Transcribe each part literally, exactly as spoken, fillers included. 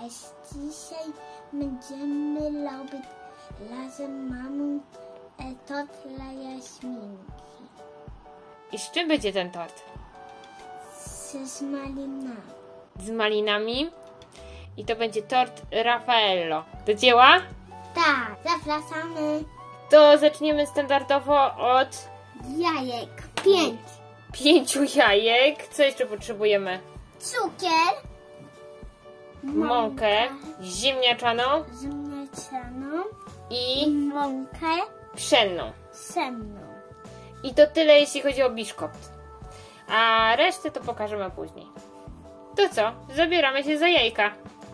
Cześć, dzisiaj będziemy robić razem mamą tort dla Jaśminki. I z czym będzie ten tort? Z, z malinami. Z malinami? I to będzie tort Raffaello. Do dzieła? Tak, zapraszamy. To zaczniemy standardowo od Jajek. Pięć. pięciu jajek. Co jeszcze potrzebujemy? Cukier. Mąkę ziemniaczaną ziemniaczaną i i mąkę pszenną. senną. I to tyle, jeśli chodzi o biszkopt. A resztę to pokażemy później. To co? Zabieramy się za jajka.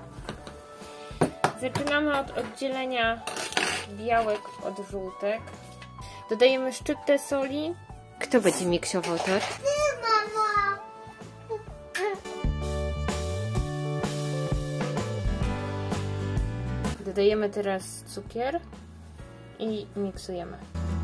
Zaczynamy od oddzielenia białek od żółtek. Dodajemy szczyptę soli. Kto będzie miksował tort? Ty, mama! Dodajemy teraz cukier i miksujemy.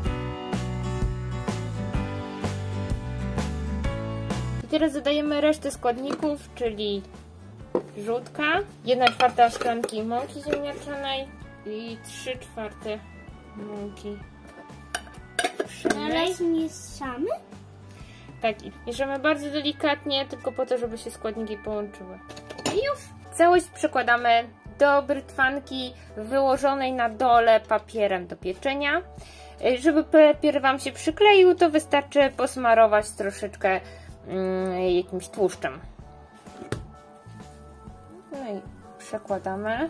I teraz dodajemy resztę składników, czyli żółtka, jedna czwarta szklanki mąki ziemniaczanej i trzy czwarte mąki pszennej. Teraz mieszamy? Tak, i mieszamy bardzo delikatnie, tylko po to, żeby się składniki połączyły. I już! Całość przekładamy do brytwanki wyłożonej na dole papierem do pieczenia. Żeby papier Wam się przykleił, to wystarczy posmarować troszeczkę mm, jakimś tłuszczem. No i przekładamy.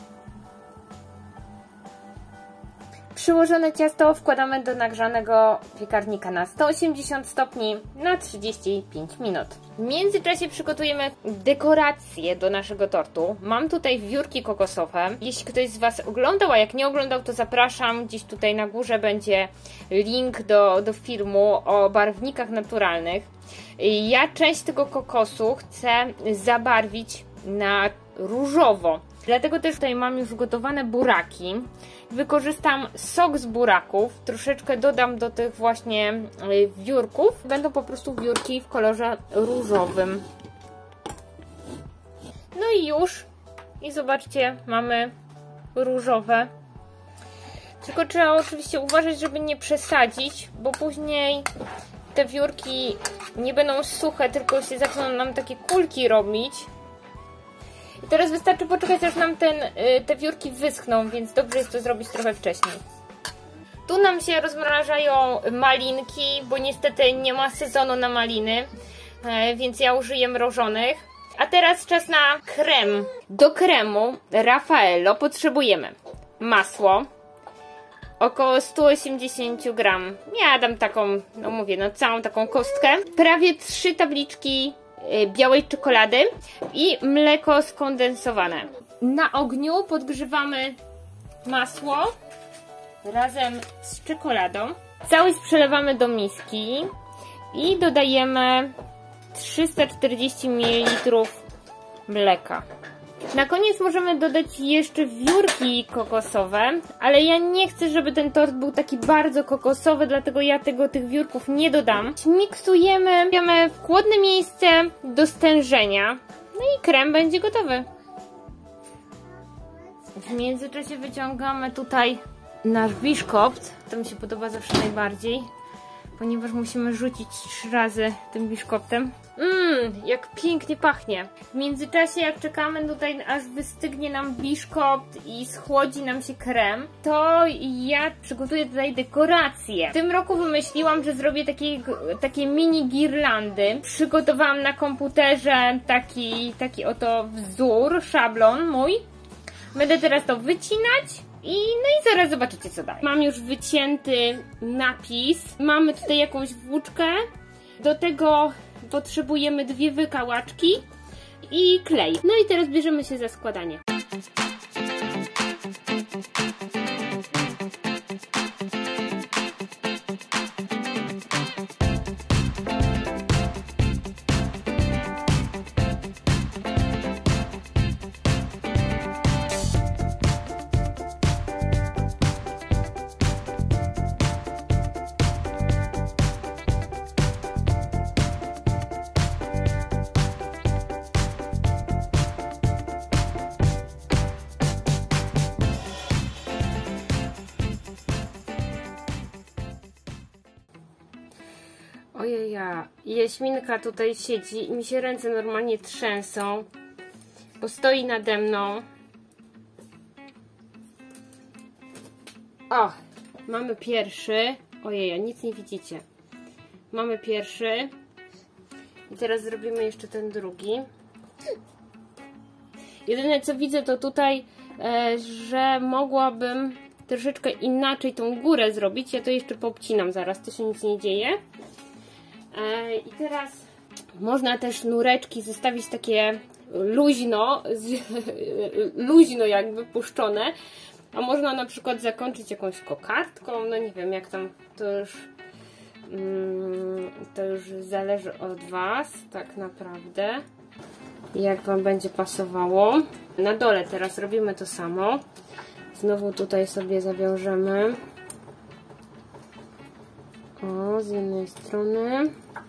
Przyłożone ciasto wkładamy do nagrzanego piekarnika na sto osiemdziesiąt stopni na trzydzieści pięć minut. W międzyczasie przygotujemy dekoracje do naszego tortu. Mam tutaj wiórki kokosowe. Jeśli ktoś z Was oglądał, a jak nie oglądał, to zapraszam. Gdzieś tutaj na górze będzie link do, do filmu o barwnikach naturalnych. Ja część tego kokosu chcę zabarwić na różowo. Dlatego też tutaj mam już gotowane buraki. Wykorzystam sok z buraków, troszeczkę dodam do tych właśnie wiórków. Będą po prostu wiórki w kolorze różowym. No i już. I zobaczcie, mamy różowe. Tylko trzeba oczywiście uważać, żeby nie przesadzić, bo później te wiórki nie będą suche, tylko się zaczną nam takie kulki robić. I teraz wystarczy poczekać, aż nam ten, te wiórki wyschną, więc dobrze jest to zrobić trochę wcześniej. Tu nam się rozmrażają malinki, bo niestety nie ma sezonu na maliny, więc ja użyję mrożonych. A teraz czas na krem. Do kremu Raffaello potrzebujemy masło, około sto osiemdziesiąt gramów. Ja dam taką, no mówię, no całą taką kostkę. Prawie trzy tabliczki białej czekolady i mleko skondensowane. Na ogniu podgrzewamy masło razem z czekoladą. Całość przelewamy do miski i dodajemy trzysta czterdzieści mililitrów mleka. Na koniec możemy dodać jeszcze wiórki kokosowe, ale ja nie chcę, żeby ten tort był taki bardzo kokosowy, dlatego ja tego, tych wiórków nie dodam. Miksujemy, damy w chłodne miejsce do stężenia, no i krem będzie gotowy. W międzyczasie wyciągamy tutaj nasz biszkopt, to mi się podoba zawsze najbardziej, ponieważ musimy rzucić trzy razy tym biszkoptem. Mmm, jak pięknie pachnie. W międzyczasie, jak czekamy tutaj, aż wystygnie nam biszkopt i schłodzi nam się krem, to ja przygotuję tutaj dekoracje. W tym roku wymyśliłam, że zrobię takie, takie mini girlandy. Przygotowałam na komputerze taki, taki oto wzór, szablon mój. Będę teraz to wycinać. I, no i zaraz zobaczycie, co dalej. Mam już wycięty napis. Mamy tutaj jakąś włóczkę. Do tego potrzebujemy dwie wykałaczki i klej. No i teraz bierzemy się za składanie. Dobra, Jaśminka tutaj siedzi i mi się ręce normalnie trzęsą, bo stoi nade mną. O, mamy pierwszy. Ojej, nic nie widzicie. Mamy pierwszy. I teraz zrobimy jeszcze ten drugi. Jedyne co widzę to tutaj, e, że mogłabym troszeczkę inaczej tą górę zrobić. Ja to jeszcze poobcinam zaraz, to się nic nie dzieje. E, I teraz można też nureczki zostawić takie luźno, z, luźno jakby puszczone. A można na przykład zakończyć jakąś kokardką, no nie wiem jak tam, to już, mm, to już zależy od Was tak naprawdę, jak Wam będzie pasowało. Na dole teraz robimy to samo. Znowu tutaj sobie zawiążemy. O, z jednej strony.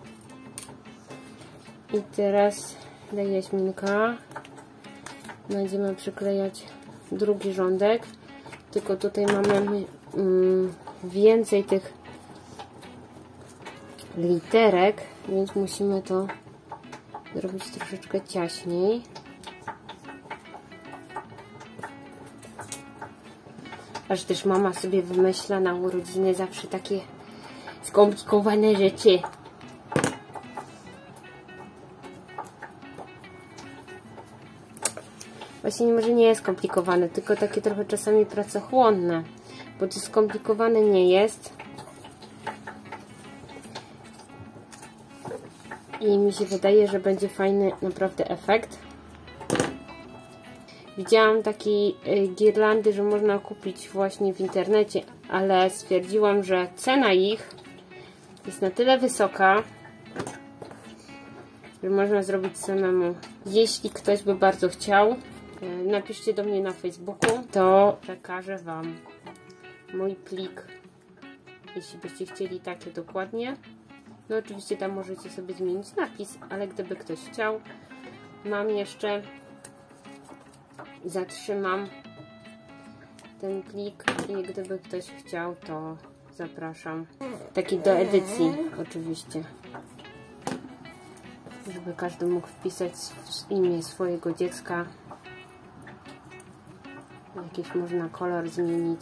I teraz daj Jaśminka. Będziemy przyklejać drugi rządek. Tylko tutaj mamy mm, więcej tych literek, więc musimy to zrobić troszeczkę ciaśniej. Aż też mama sobie wymyśla na urodziny zawsze takie skomplikowane rzeczy. Właśnie może nie jest skomplikowane, tylko takie trochę czasami pracochłonne, bo to skomplikowane nie jest. I mi się wydaje, że będzie fajny naprawdę efekt. Widziałam takie girlandy, że można kupić właśnie w internecie, ale stwierdziłam, że cena ich jest na tyle wysoka, że można zrobić samemu. Jeśli ktoś by bardzo chciał, napiszcie do mnie na Facebooku, to przekażę Wam mój plik, jeśli byście chcieli takie dokładnie. No oczywiście tam możecie sobie zmienić napis, ale gdyby ktoś chciał, mam jeszcze, zatrzymam ten plik i gdyby ktoś chciał, to zapraszam. Taki do edycji oczywiście, żeby każdy mógł wpisać imię swojego dziecka. Jakiś można kolor zmienić.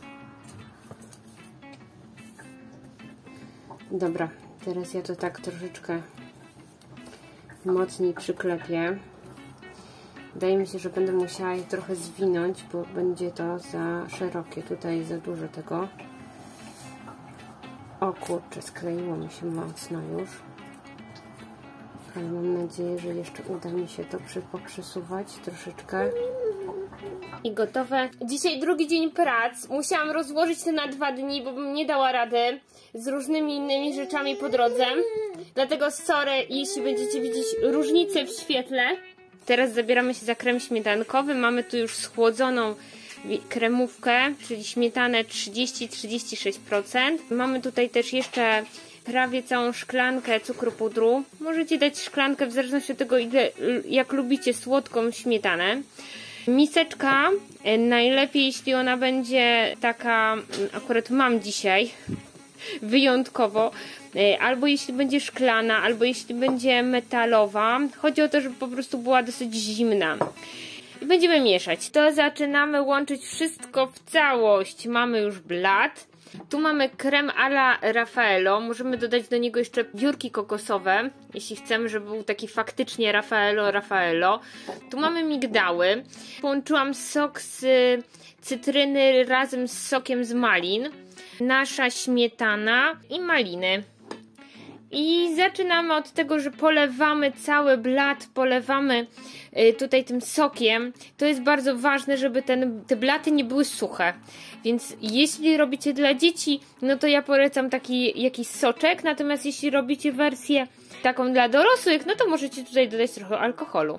Dobra, teraz ja to tak troszeczkę mocniej przyklepię. Wydaje mi się, że będę musiała je trochę zwinąć, bo będzie to za szerokie. Tutaj za dużo tego. O kurczę, skleiło mi się mocno już. Ale mam nadzieję, że jeszcze uda mi się to poprzesuwać troszeczkę. I gotowe. Dzisiaj drugi dzień prac. Musiałam rozłożyć to na dwa dni, bo bym nie dała rady z różnymi innymi rzeczami po drodze. Dlatego sorry, jeśli będziecie widzieć różnicę w świetle. Teraz zabieramy się za krem śmietankowy. Mamy tu już schłodzoną kremówkę, czyli śmietanę trzydzieści do trzydziestu sześciu procent. Mamy tutaj też jeszcze prawie całą szklankę cukru pudru. Możecie dać szklankę w zależności od tego, ile, jak lubicie słodką śmietanę. Miseczka, najlepiej jeśli ona będzie taka, akurat mam dzisiaj wyjątkowo, albo jeśli będzie szklana, albo jeśli będzie metalowa. Chodzi o to, żeby po prostu była dosyć zimna. I będziemy mieszać. To zaczynamy łączyć wszystko w całość. Mamy już blat. Tu mamy krem a la Raffaello. Możemy dodać do niego jeszcze wiórki kokosowe, jeśli chcemy, żeby był taki faktycznie Raffaello, Raffaello. Tu mamy migdały. Połączyłam sok z cytryny razem z sokiem z malin. Nasza śmietana i maliny. I zaczynamy od tego, że polewamy cały blat, polewamy tutaj tym sokiem. To jest bardzo ważne, żeby ten, te blaty nie były suche. Więc jeśli robicie dla dzieci, no to ja polecam taki jakiś soczek. Natomiast jeśli robicie wersję taką dla dorosłych, no to możecie tutaj dodać trochę alkoholu.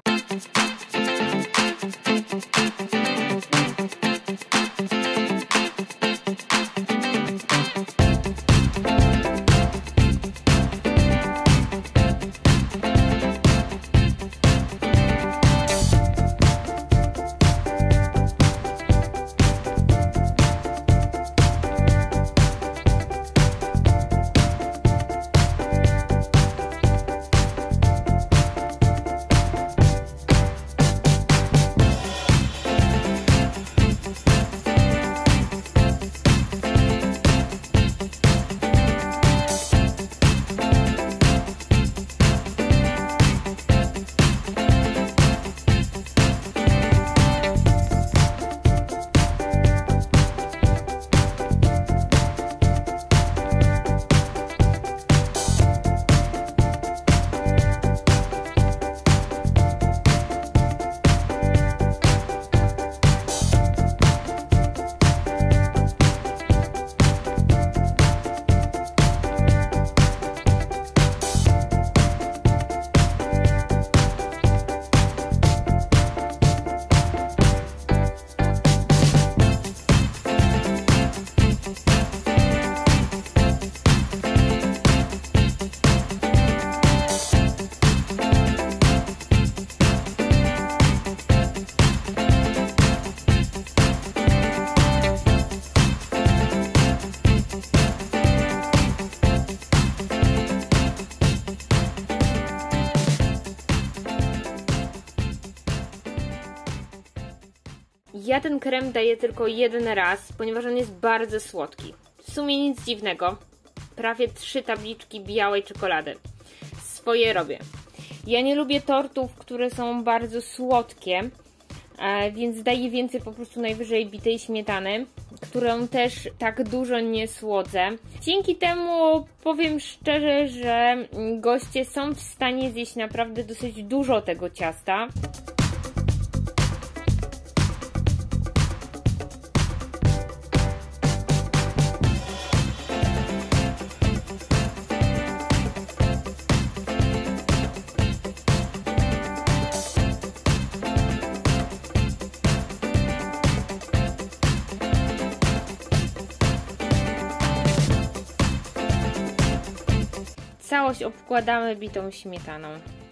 Ja ten krem daję tylko jeden raz, ponieważ on jest bardzo słodki. W sumie nic dziwnego. Prawie trzy tabliczki białej czekolady. Swoje robię. Ja nie lubię tortów, które są bardzo słodkie, więc daję więcej po prostu najwyżej bitej śmietany, którą też tak dużo nie słodzę. Dzięki temu powiem szczerze, że goście są w stanie zjeść naprawdę dosyć dużo tego ciasta. Całość obkładamy bitą śmietaną.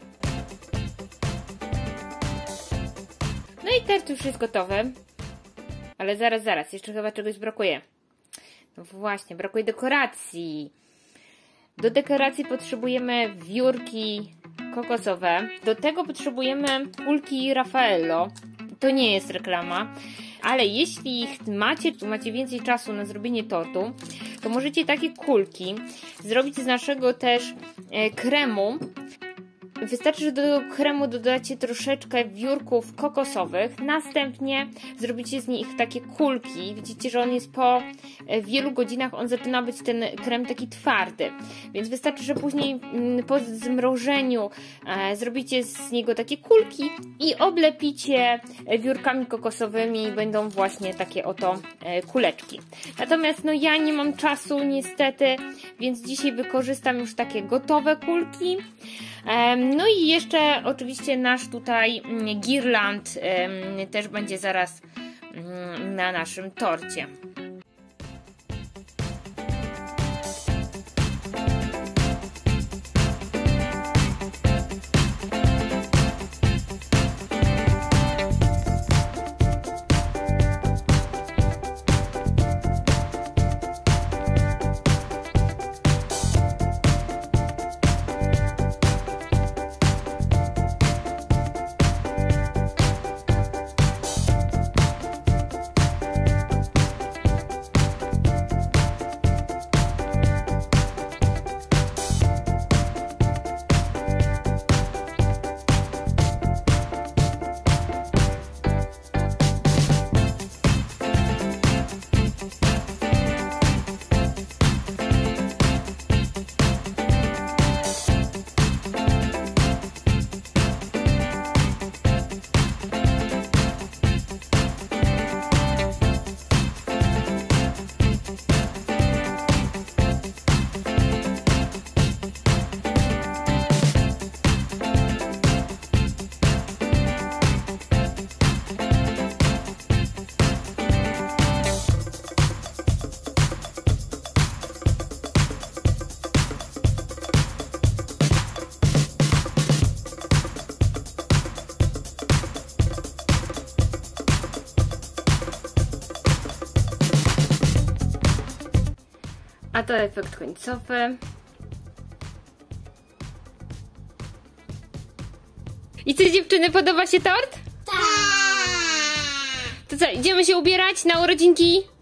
No i tort już jest gotowy. Ale zaraz, zaraz, jeszcze chyba czegoś brakuje. No właśnie, brakuje dekoracji. Do dekoracji potrzebujemy wiórki kokosowe. Do tego potrzebujemy kulki Raffaello. To nie jest reklama. Ale jeśli macie, macie więcej czasu na zrobienie tortu, to możecie takie kulki zrobić z naszego też e, kremu. Wystarczy, że do tego kremu dodacie troszeczkę wiórków kokosowych. Następnie zrobicie z nich takie kulki. Widzicie, że on jest po wielu godzinach, on zaczyna być ten krem taki twardy. Więc wystarczy, że później po zmrożeniu e, zrobicie z niego takie kulki i oblepicie wiórkami kokosowymi i będą właśnie takie oto e, kuleczki. Natomiast no ja nie mam czasu niestety, więc dzisiaj wykorzystam już takie gotowe kulki. No i jeszcze oczywiście nasz tutaj girland też będzie zaraz na naszym torcie. A to efekt końcowy. I co, dziewczyny, podoba się tort? Tak! To co, idziemy się ubierać na urodzinki?